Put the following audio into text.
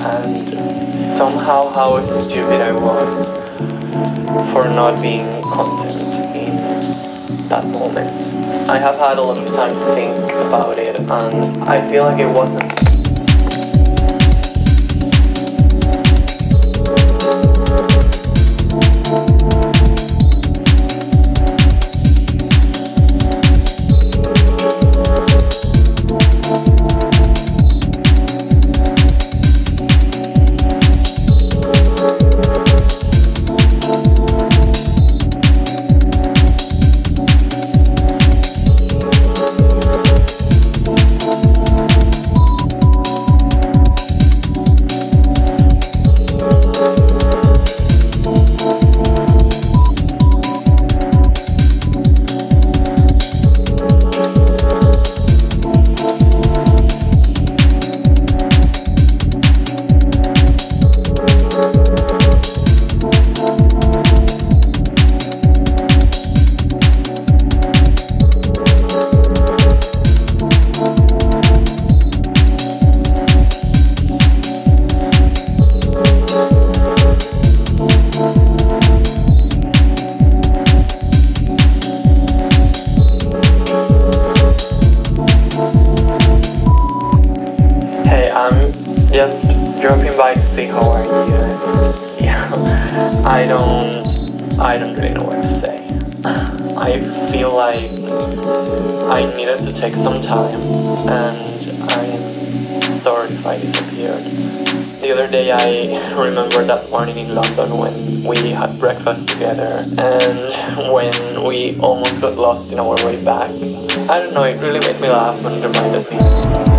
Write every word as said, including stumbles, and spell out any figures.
and somehow how stupid I was for not being content in that moment. I have had a lot of time to think about it, and I feel like it wasn't. Just dropping by to say how are you. Yeah, I don't, I don't really know what to say. I feel like I needed to take some time, and I'm sorry if I disappeared. The other day I remember that morning in London when we had breakfast together and when we almost got lost in our way back. I don't know, it really made me laugh and reminded me